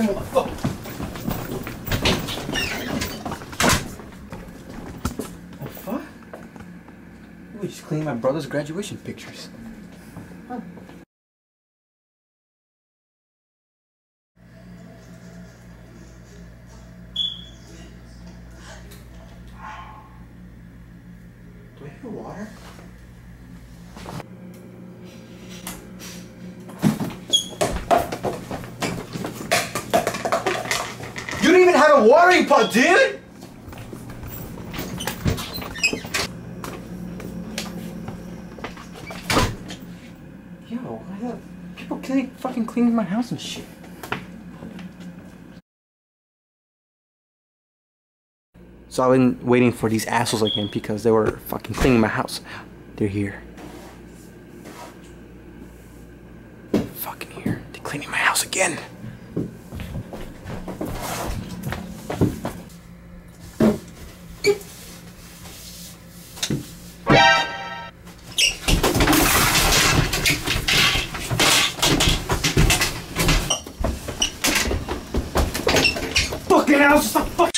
motherfucker. The fuck? We just cleaned my brother's graduation pictures. Huh. Do I hear water? You don't even have a watering pot, dude! Yo, I have people fucking cleaning my house and shit. So I've been waiting for these assholes again because they were fucking cleaning my house. They're here. Fucking here. They're cleaning my house again. Fucking house, stop fucking